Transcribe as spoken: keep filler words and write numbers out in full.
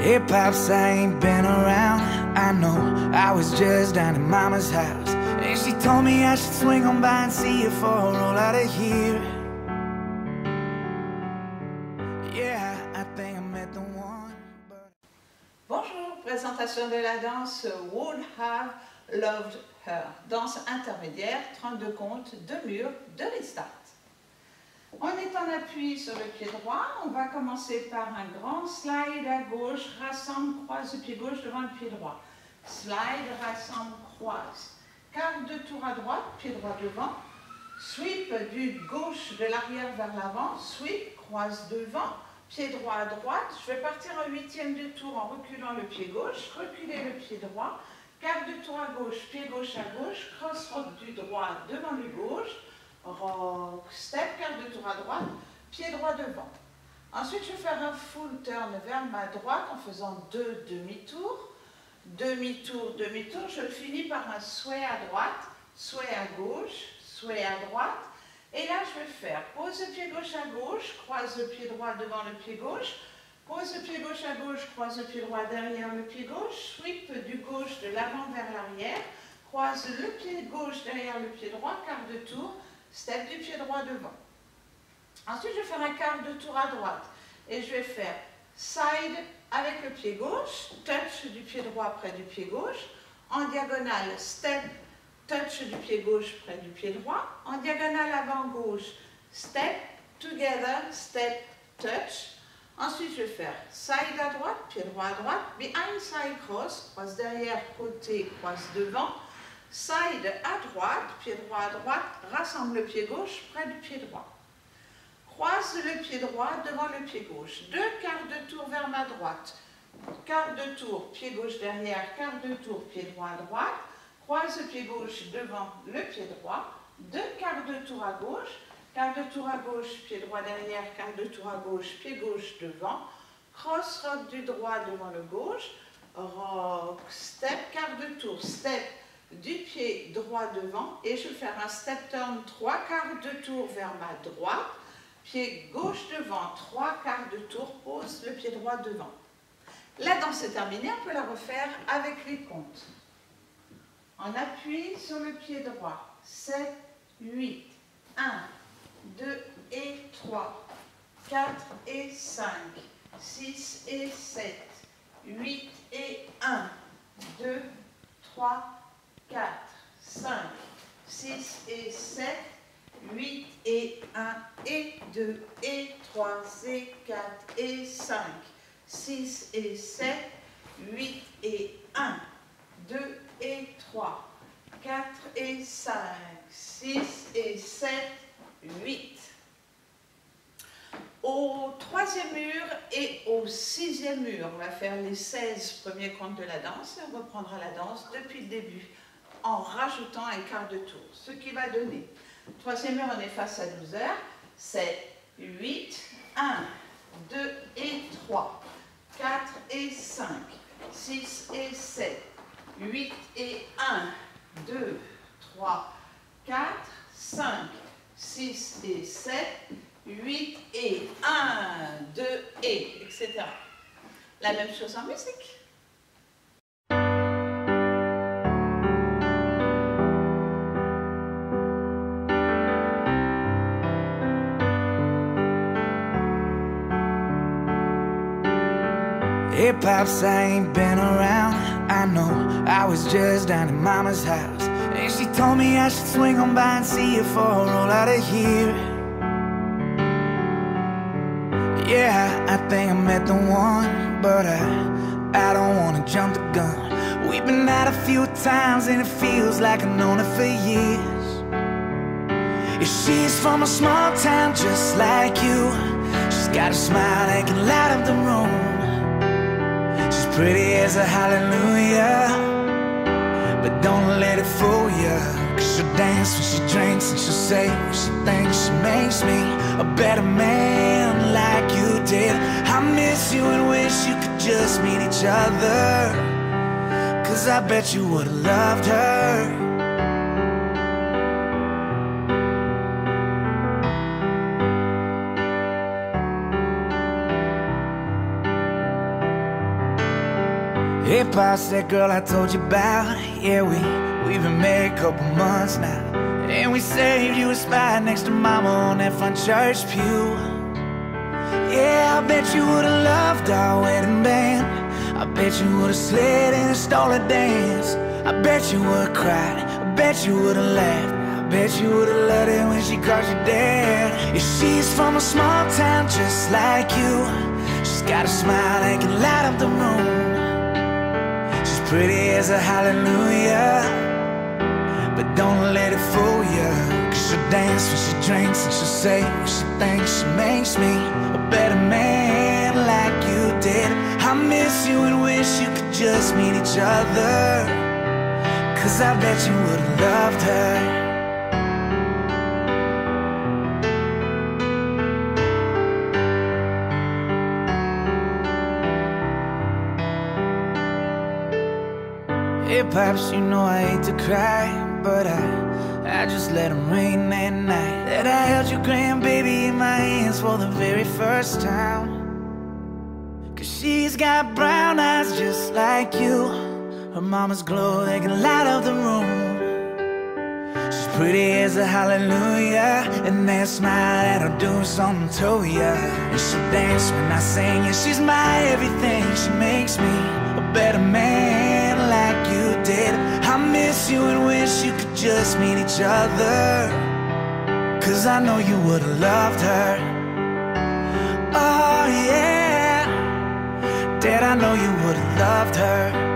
Hip-hop's I ain't been around. I know, I was just down at mama's house, and she told me I should swing on by and see you for a roll out of here. Yeah, I think I met the one, but... Bonjour, présentation de la danse Would Have Loved Her. Danse intermédiaire, trente-deux comptes, deux murs, deux restart. On est en appui sur le pied droit, on va commencer par un grand slide à gauche, rassemble, croise le pied gauche devant le pied droit. Slide, rassemble, croise. Quart de tour à droite, pied droit devant. Sweep du gauche de l'arrière vers l'avant, sweep, croise devant, pied droit à droite. Je vais partir en huitième de tour en reculant le pied gauche, reculer le pied droit. Quart de tour à gauche, pied gauche à gauche, cross rock du droit devant le gauche. Rock, step, quart de tour à droite, pied droit devant. Ensuite, je vais faire un full turn vers ma droite en faisant deux demi-tours. Demi-tour, demi-tour, je le finis par un sway à droite, sway à gauche, sway à droite. Et là, je vais faire pose le pied gauche à gauche, croise le pied droit devant le pied gauche, pose le pied gauche à gauche, croise le pied droit derrière le pied gauche, sweep du gauche de l'avant vers l'arrière, croise le pied gauche derrière le pied droit, quart de tour, step du pied droit devant. Ensuite, je vais faire un quart de tour à droite et je vais faire side avec le pied gauche, touch du pied droit près du pied gauche, en diagonale, step, touch du pied gauche près du pied droit, en diagonale avant gauche, step, together, step, touch. Ensuite, je vais faire side à droite, pied droit à droite, behind side cross, croise derrière, côté, croise devant. Side à droite, pied droit à droite, rassemble le pied gauche près du pied droit. Croise le pied droit devant le pied gauche. Deux quarts de tour vers ma droite. Quart de tour, pied gauche derrière, quart de tour, pied droit à droite. Croise le pied gauche devant le pied droit. Deux quarts de tour à gauche. Quart de tour à gauche, pied droit derrière, quart de tour à gauche, pied gauche devant. Cross rock du droit devant le gauche. Rock, step, quart de tour, step du pied droit devant, et je vais faire un step turn, trois quarts de tour vers ma droite, pied gauche devant, trois quarts de tour, pose le pied droit devant. La danse est terminée, on peut la refaire avec les comptes. On appuie sur le pied droit, sept, huit, un, deux et trois, quatre et cinq, six et sept, huit et un, deux, trois, quatre, cinq, six et sept, huit et un et deux et trois et quatre et cinq, six et sept, huit et un, deux et trois, quatre et cinq, six et sept, huit. Au troisième mur et au sixième mur, on va faire les seize premiers comptes de la danse et on reprendra la danse depuis le début, en rajoutant un quart de tour, ce qui va donner. Troisième mur, on est face à douze heures, sept, huit, un, deux et trois, quatre et cinq, six et sept, huit et un, deux, trois, quatre, cinq, six et sept, huit et un, deux et, et cetera. La même chose en musique. Hip-hop's I ain't been around. I know, I was just down at mama's house, and she told me I should swing on by and see you for a roll out of here. Yeah, I think I met the one, but I, I don't wanna jump the gun. We've been out a few times and it feels like I've known her for years. Yeah, she's from a small town just like you. She's got a smile that can light up the room. Pretty as a hallelujah, but don't let it fool ya. Cause she'll dance when she drinks and she'll say what she thinks. She makes me a better man like you did. I miss you and wish you could just meet each other, cause I bet you would've loved her. Hip-hop's that girl I told you about. Yeah, we, we've been married a couple months now, and we saved you a spot next to mama on that front church pew. Yeah, I bet you would've loved our wedding band. I bet you would've slid in and stole a dance. I bet you would've cried, I bet you would've laughed, I bet you would've loved it when she called you dad. Yeah, she's from a small town just like you. She's got a smile that can light up the room. She's pretty as a hallelujah, but don't let it fool ya. Cause she'll dance when she drinks, and she'll say what she thinks. She makes me a better man like you did. I miss you and wish you could just meet each other, cause I bet you would've loved her. Hey Pops, you know I hate to cry, but I, I just let them rain that night that I held your grandbaby in my hands for the very first time. Cause she's got brown eyes just like you. Her mama's glow, they can light up the room. She's pretty as a hallelujah, and that smile that'll do something to ya. And she'll dance when I sing, and she's my everything. She makes me a better man like you did. I miss you and wish you could just meet each other, cause I know you would've loved her. Oh yeah, Dad, I know you would've loved her.